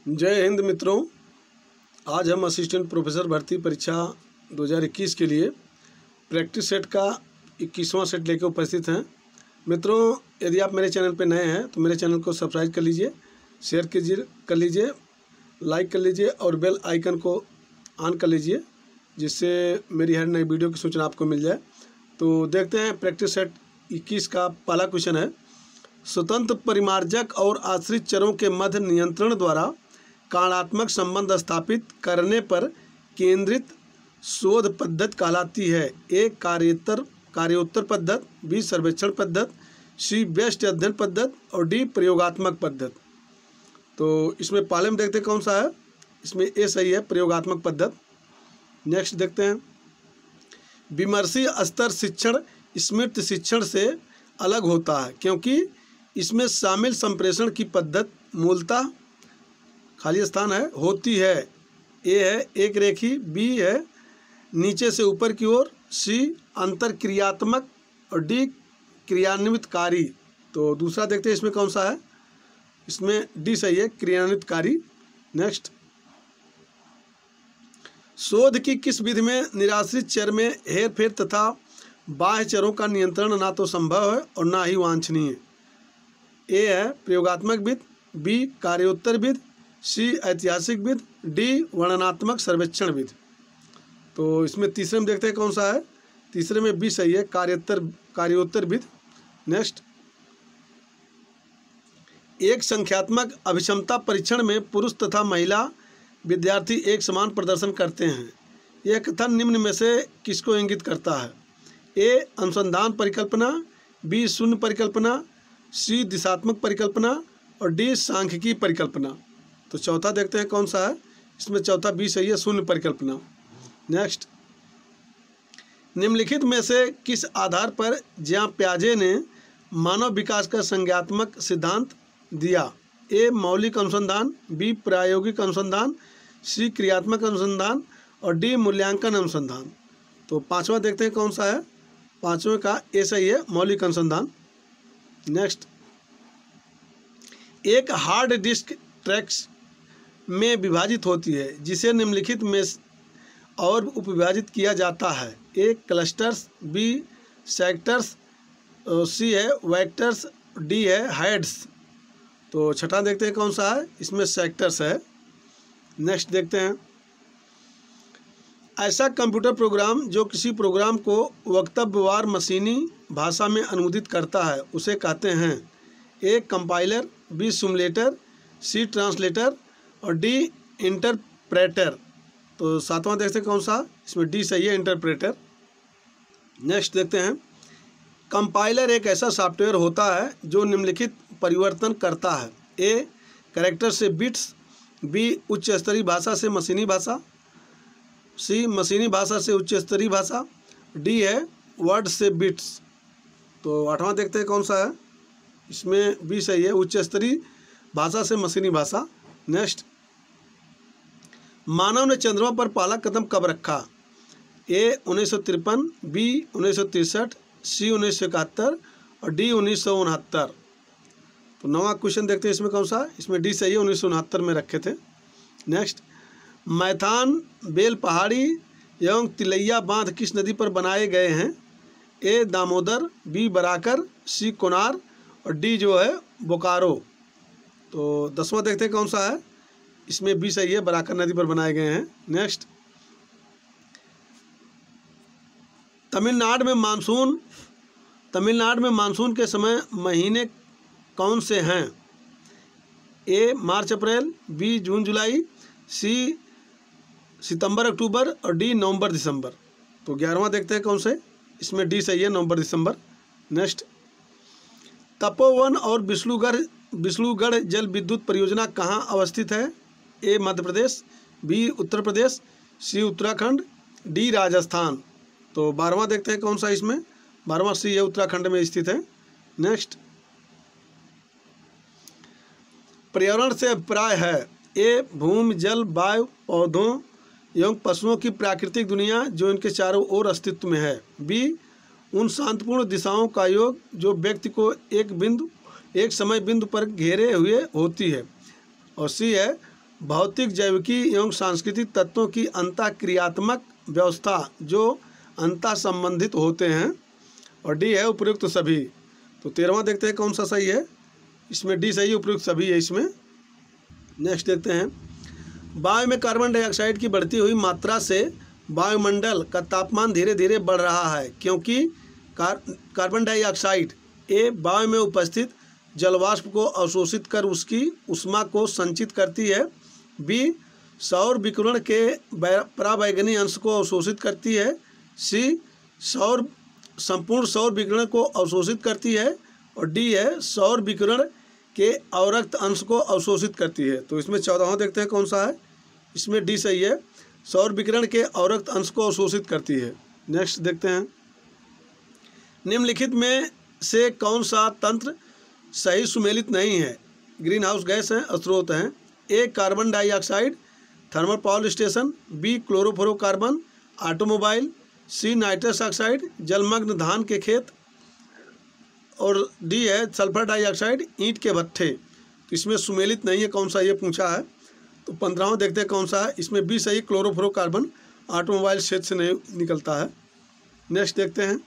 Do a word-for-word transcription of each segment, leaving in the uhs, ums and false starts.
जय हिंद मित्रों। आज हम असिस्टेंट प्रोफेसर भर्ती परीक्षा दो हज़ार इक्कीस के लिए प्रैक्टिस सेट का इक्कीसवां सेट लेकर उपस्थित हैं। मित्रों, यदि आप मेरे चैनल पर नए हैं तो मेरे चैनल को सब्सक्राइब कर लीजिए, शेयर कीजिए कर लीजिए, लाइक कर लीजिए और बेल आइकन को ऑन कर लीजिए, जिससे मेरी हर नई वीडियो की सूचना आपको मिल जाए। तो देखते हैं प्रैक्टिस सेट इक्कीस का पहला क्वेश्चन है। स्वतंत्र परिमार्जक और आश्रित चरों के मध्य नियंत्रण द्वारा कारणात्मक संबंध स्थापित करने पर केंद्रित शोध पद्धति कहलाती है। ए कार्योत्तर कार्योत्तर पद्धति, बी सर्वेक्षण पद्धति, सी व्यष्टि अध्ययन पद्धति और डी प्रयोगात्मक पद्धति। तो इसमें पहले में देखते हैं कौन सा है। इसमें ए सही है, प्रयोगात्मक पद्धति। नेक्स्ट देखते हैं, विमर्शी स्तर शिक्षण स्मृति शिक्षण से अलग होता है क्योंकि इसमें शामिल संप्रेषण की पद्धति मूलतः खाली स्थान है होती है। ए है एक रेखी, बी है नीचे से ऊपर की ओर, सी अंतर क्रियात्मक और डी क्रियान्वितकारी। तो दूसरा देखते हैं इसमें कौन सा है। इसमें डी सही है, क्रियान्वितकारी। नेक्स्ट, शोध की किस विधि में निराश्रित चर में हेरफेर तथा बाह्य चरों का नियंत्रण ना तो संभव है और ना ही वांछनीय। ए है प्रयोगात्मक विधि, बी कार्योत्तर विधि, सी ऐतिहासिक विधि, डी वर्णनात्मक सर्वेक्षण विधि। तो इसमें तीसरे में देखते हैं कौन सा है। तीसरे में बी सही है, कार्योत्तर कार्योत्तर विधि। नेक्स्ट, एक संख्यात्मक अभिक्षमता परीक्षण में पुरुष तथा महिला विद्यार्थी एक समान प्रदर्शन करते हैं। यह कथन निम्न में से किसको इंगित करता है। ए अनुसंधान परिकल्पना, बी शून्य परिकल्पना, सी दिशात्मक परिकल्पना और डी सांख्यिकी परिकल्पना। तो चौथा देखते हैं कौन सा है। इसमें चौथा बी सही है, शून्य परिकल्पना। नेक्स्ट, निम्नलिखित में से किस आधार पर ज्यां प्याजे ने मानव विकास का संज्ञात्मक सिद्धांत दिया। ए मौलिक अनुसंधान, बी प्रायोगिक अनुसंधान, सी क्रियात्मक अनुसंधान और डी मूल्यांकन अनुसंधान। तो पांचवा देखते हैं कौन सा है। पांचवें का ए सही है, मौलिक अनुसंधान। नेक्स्ट, एक हार्ड डिस्क ट्रैक्स में विभाजित होती है जिसे निम्नलिखित में और उपविभाजित किया जाता है। A clusters, B sectors, C है वेक्टर्स, डी है हेड्स। तो छठा देखते हैं कौन सा है। इसमें सेक्टर्स है। नेक्स्ट देखते हैं, ऐसा कंप्यूटर प्रोग्राम जो किसी प्रोग्राम को वक्तव्यवार मशीनी भाषा में अनुवादित करता है उसे कहते हैं। A compiler, B simulator, C translator और डी इंटरप्रेटर। तो सातवां देखते हैं कौन सा। इसमें डी सही है, इंटरप्रेटर। नेक्स्ट देखते हैं, कंपाइलर एक ऐसा सॉफ्टवेयर होता है जो निम्नलिखित परिवर्तन करता है। ए कैरेक्टर से बिट्स, बी उच्च स्तरीय भाषा से मशीनी भाषा, सी मशीनी भाषा से उच्च स्तरीय भाषा, डी है वर्ड से बिट्स। तो आठवां देखते हैं कौन सा है। इसमें बी सही है, उच्च स्तरीय भाषा से मशीनी भाषा। नेक्स्ट, मानव ने चंद्रमा पर पहला कदम कब रखा। ए उन्नीस सौ तिरपन, बी उन्नीस सौ तिरसठ, सी उन्नीस सौ इकहत्तर और डी उन्नीस सौ उनहत्तर। तो नवा क्वेश्चन देखते हैं इसमें कौन सा। इसमें डी सही है, उन्नीस सौ उनहत्तर में रखे थे। नेक्स्ट, मैथान बेल पहाड़ी एवं तिलैया बांध किस नदी पर बनाए गए हैं। A Damodar, B Barakar, C Konar और डी जो है बोकारो। तो दसवां देखते हैं कौन सा है। इसमें बी सही है, बराकर नदी पर बनाए गए हैं। नेक्स्ट, तमिलनाडु में मानसून तमिलनाडु में मानसून के समय महीने कौन से हैं। ए मार्च अप्रैल, बी जून जुलाई, सी सितंबर अक्टूबर और डी नवंबर दिसंबर। तो ग्यारहवां देखते हैं कौन से। इसमें डी सही है, नवंबर दिसंबर। नेक्स्ट, तपोवन और बिस्लुगढ़ बिस्लुगढ़ जल विद्युत परियोजना कहाँ अवस्थित है। A Madhya Pradesh, B Uttar Pradesh, C Uttarakhand, D Rajasthan. तो बारहवां देखते हैं कौन सा। इसमें बारहवां सी है, उत्तराखंड में स्थित है। नेक्स्ट, पर्यावरण से अभिप्राय है। ए भूमि जल वायु पौधों एवं पशुओं की प्राकृतिक दुनिया जो इनके चारों ओर अस्तित्व में है। बी उन शांतिपूर्ण दिशाओं का योग जो व्यक्ति को एक बिंदु एक समय बिंदु पर घेरे हुए होती है। और सी है भौतिक, जैविकी एवं सांस्कृतिक तत्वों की अंतःक्रियात्मक व्यवस्था जो अंतः संबंधित होते हैं। और डी है उपयुक्त सभी। तो तेरहवां देखते हैं कौन सा सही है, इसमें डी सही है, उपयुक्त सभी है इसमें। नेक्स्ट देखते हैं, वायु में कार्बन डाइऑक्साइड की बढ़ती हुई मात्रा से वायुमंडल का तापमान धीरे धीरे बढ़ रहा है क्योंकि कार, कार्बन डाइऑक्साइड ए वायु में उपस्थित जलवाष्प को अवशोषित कर उसकी ऊष्मा को संचित करती है, बी सौर विकिरण के पराबैंगनी अंश को अवशोषित करती है, सी सौर संपूर्ण सौर विकिरण को अवशोषित करती है, और डी है सौर विकिरण के अवरक्त अंश को अवशोषित करती है। तो इसमें चौदहवां देखते हैं कौन सा है, इसमें डी सही है, सौर विकिरण के अवरक्त अंश को अवशोषित करती है। नेक्स्ट देखते हैं, निम्नलिखित में से कौन सा तंत्र सही सुमेलित नहीं है। ग्रीन हाउस गैस हैं, स्रोत हैं, A carbon dioxide thermal power station, B chlorofluorocarbon automobile, C nitrous oxide जलमग्न धान के खेत, और डी है सल्फर डाइऑक्साइड ईंट के भट्ठे। तो इसमें सुमेलित नहीं है कौन सा, ये पूछा है। तो पंद्रहवां देखते हैं कौन सा है, इसमें बी सही, क्लोरोफ्लोरोकार्बन ऑटोमोबाइल क्षेत्र से नहीं निकलता है। नेक्स्ट देखते हैं,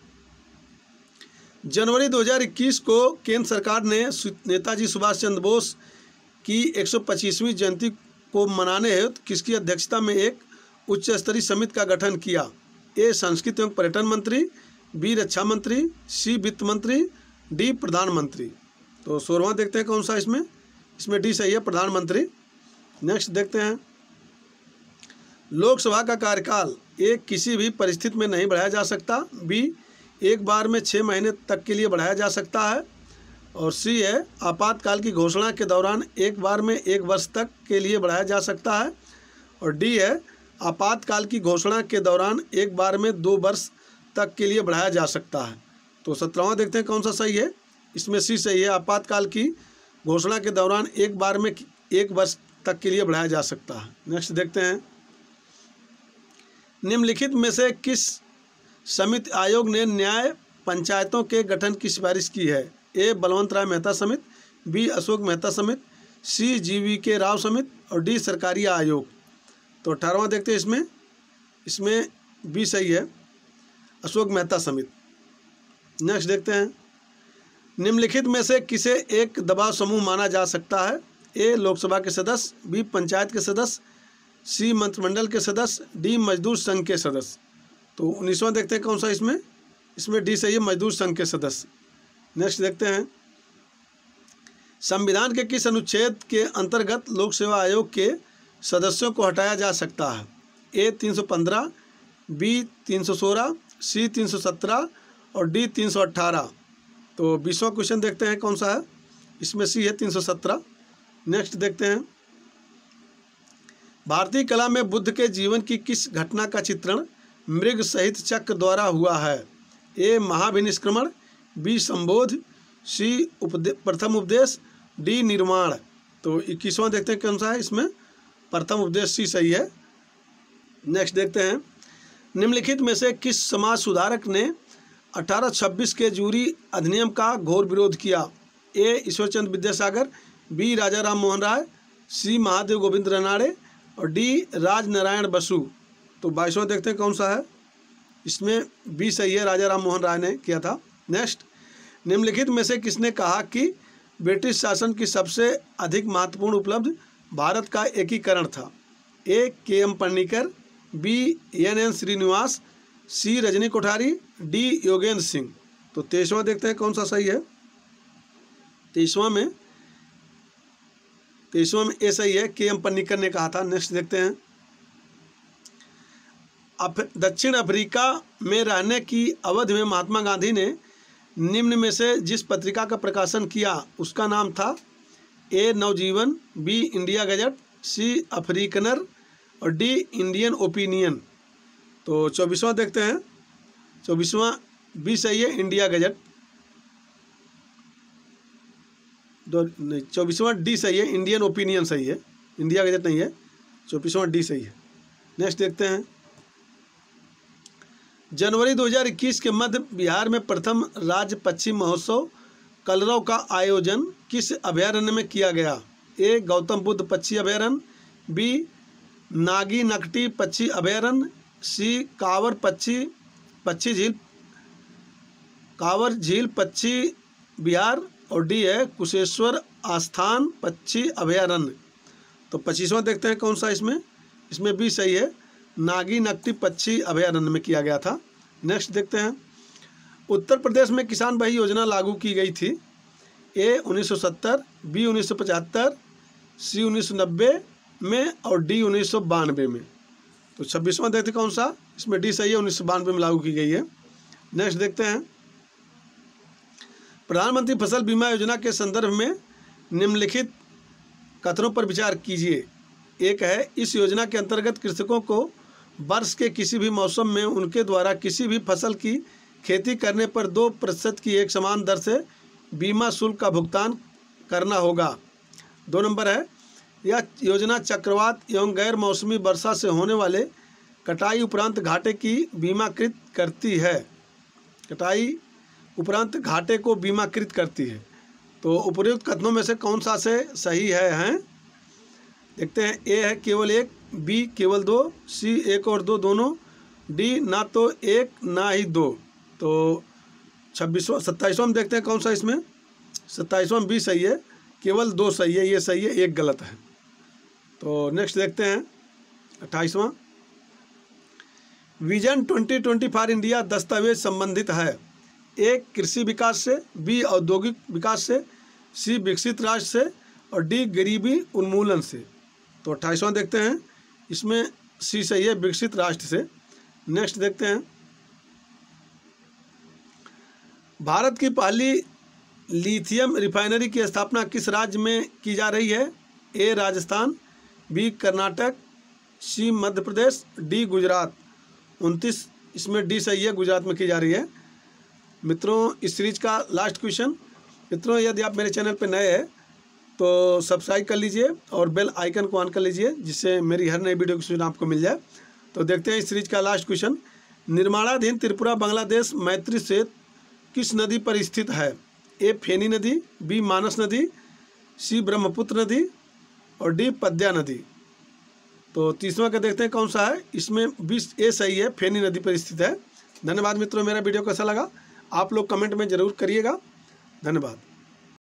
जनवरी दो हज़ार इक्कीस को केंद्र सरकार ने नेताजी सुभाष चंद्र बोस की एक सौ पच्चीसवीं जयंती को मनाने हेतु किसकी अध्यक्षता में एक उच्च स्तरीय समिति का गठन किया। ए संस्कृति एवं पर्यटन मंत्री, बी रक्षा मंत्री, सी वित्त मंत्री, डी प्रधानमंत्री। तो सोलहवां देखते हैं कौन सा इसमें, इसमें डी सही है, प्रधानमंत्री। नेक्स्ट देखते हैं, लोकसभा का कार्यकाल ए किसी भी परिस्थिति में नहीं बढ़ाया जा सकता, बी एक बार में छः महीने तक के लिए बढ़ाया जा सकता है, और सी है आपातकाल की घोषणा के दौरान एक बार में एक वर्ष तक के लिए बढ़ाया जा सकता है, और डी है आपातकाल की घोषणा के दौरान एक बार में दो वर्ष तक के लिए बढ़ाया जा सकता है। तो सत्रहवां देखते हैं कौन सा सही है, इसमें सी सही है, आपातकाल की घोषणा के दौरान एक बार में एक वर्ष तक के लिए बढ़ाया जा सकता है। नेक्स्ट देखते हैं, निम्नलिखित में से किस समिति आयोग ने न्याय पंचायतों के गठन की सिफारिश की है। ए बलवंत राय मेहता समिति, बी अशोक मेहता समिति, सी जी वी के राव समिति, और डी सरकारी आयोग। तो अठारहवां देखते हैं इसमें, इसमें बी सही है, अशोक मेहता समिति। नेक्स्ट देखते हैं, निम्नलिखित में से किसे एक दबाव समूह माना जा सकता है। ए लोकसभा के सदस्य, बी पंचायत के सदस्य, सी मंत्रिमंडल के सदस्य, डी मजदूर संघ के सदस्य। तो उन्नीसवां देखते हैं कौन सा इसमें, इसमें डी सही है, मजदूर संघ के सदस्य। नेक्स्ट देखते हैं, संविधान के किस अनुच्छेद के अंतर्गत लोक सेवा आयोग के सदस्यों को हटाया जा सकता है। ए तीन सौ पंद्रह, बी तीन सौ सोलह, सी तीन सौ सत्रह, और डी तीन सौ अट्ठारह। तो बीसवां क्वेश्चन देखते हैं कौन सा है, इसमें सी है तीन सौ सत्रह। नेक्स्ट देखते हैं, भारतीय कला में बुद्ध के जीवन की किस घटना का चित्रण मृग सहित चक्र द्वारा हुआ है। ए महाभिनिष्क्रमण, बी संबोध, सी उपदे प्रथम उपदेश, डी निर्माण। तो इक्कीसवां देखते हैं कौन सा है, इसमें प्रथम उपदेश सी सही है। नेक्स्ट देखते हैं, निम्नलिखित में से किस समाज सुधारक ने अठारह छब्बीस के जूरी अधिनियम का घोर विरोध किया। A Ishwarchandra Vidyasagar, B Raja Ram Mohan Roy, C Mahadev Govind Ranade, और डी राज नारायण बसु। तो बाईसवां देखते हैं कौन सा है, इसमें बी सही है, राजा राम मोहन राय ने किया था। नेक्स्ट, निम्नलिखित में से किसने कहा कि ब्रिटिश शासन की सबसे अधिक महत्वपूर्ण उपलब्धि भारत का एकीकरण था। A K M Panikkar, B N N Srinivas, C Rajni Kothari, D Yogendra Singh. तो तेईसवां देखते हैं कौन सा सही है, तेईसवां में तेईसवां में ए सही है, के एम पन्नीकर ने कहा था। नेक्स्ट देखते हैं, अफ दक्षिण अफ्रीका में रहने की अवधि में महात्मा गांधी ने निम्न में से जिस पत्रिका का प्रकाशन किया उसका नाम था। A Navjivan, B India Gazette, C Afrikaner, और डी इंडियन ओपिनियन। तो चौबीसवां देखते हैं, चौबीसवां बी सही है, इंडिया गजट। दो नहीं, चौबीसवां डी सही है, इंडियन ओपिनियन सही है, इंडिया गजट नहीं है, चौबीसवां डी सही है। नेक्स्ट देखते हैं, जनवरी दो हज़ार इक्कीस के मध्य बिहार में प्रथम राज्य पक्षी महोत्सव कलरव का आयोजन किस अभयारण्य में किया गया। ए गौतम बुद्ध पक्षी अभयारण्य, बी नागी नकटी पक्षी अभयारण्य, सी कांवर पक्षी पक्षी झील कांवर झील पक्षी बिहार, और डी है कुशेश्वर आस्थान पक्षी अभयारण्य। तो पच्चीसवां देखते हैं कौन सा इसमें इसमें बी सही है, नागी नकटी पक्षी अभयारण्य में किया गया था। नेक्स्ट देखते हैं, उत्तर प्रदेश में किसान भाई योजना लागू की गई थी। ए उन्नीस सौ सत्तर, बी उन्नीस सौ पचहत्तर, सी उन्नीस सौ नब्बे में, और डी उन्नीस सौ बानवे में। तो छब्बीसवां देखते कौन सा, इसमें डी सही है, उन्नीस सौ बानवे में लागू की गई है। नेक्स्ट देखते हैं, प्रधानमंत्री फसल बीमा योजना के संदर्भ में निम्नलिखित कथनों पर विचार कीजिए। एक है, इस योजना के अंतर्गत कृषकों को वर्ष के किसी भी मौसम में उनके द्वारा किसी भी फसल की खेती करने पर दो प्रतिशत की एक समान दर से बीमा शुल्क का भुगतान करना होगा। दो नंबर है, यह योजना चक्रवात एवं गैर मौसमी वर्षा से होने वाले कटाई उपरांत घाटे की बीमाकृत करती है कटाई उपरांत घाटे को बीमाकृत करती है। तो उपयुक्त कथनों में से कौन सा से सही है हैं देखते हैं। ए है केवल एक, बी केवल दो, सी एक और दो दोनों, डी ना तो एक ना ही दो। तो छब्बीसवां सत्ताईसवां में देखते हैं कौन सा, इसमें सत्ताईसवां बी सही है, केवल दो सही है, ये सही है, एक गलत है। तो नेक्स्ट देखते हैं अट्ठाईसवां, vision twenty twenty for India दस्तावेज संबंधित है। ए कृषि विकास से, बी औद्योगिक विकास से, सी विकसित राष्ट्र से, और डी गरीबी उन्मूलन से। तो अट्ठाईसवां देखते हैं, इसमें सी सही है, विकसित राष्ट्र से। नेक्स्ट देखते हैं, भारत की पहली लिथियम रिफाइनरी की स्थापना किस राज्य में की जा रही है। A Rajasthan, B Karnataka, C Madhya Pradesh, D Gujarat. उनतीस इसमें डी सही है, गुजरात में की जा रही है। मित्रों, इस सीरीज का लास्ट क्वेश्चन। मित्रों, यदि आप मेरे चैनल पर नए हैं तो सब्सक्राइब कर लीजिए और बेल आइकन को ऑन कर लीजिए, जिससे मेरी हर नई वीडियो की सूचना आपको मिल जाए। तो देखते हैं इस सीरीज का लास्ट क्वेश्चन, निर्माणाधीन त्रिपुरा बांग्लादेश मैत्री सेतु किस नदी पर स्थित है। ए फेनी नदी, बी मानस नदी, सी ब्रह्मपुत्र नदी, और डी पद्या नदी। तो तीसवां का देखते हैं कौन सा है, इसमें बी ए सही है, फेनी नदी पर स्थित है। धन्यवाद मित्रों, मेरा वीडियो कैसा लगा आप लोग कमेंट में ज़रूर करिएगा। धन्यवाद।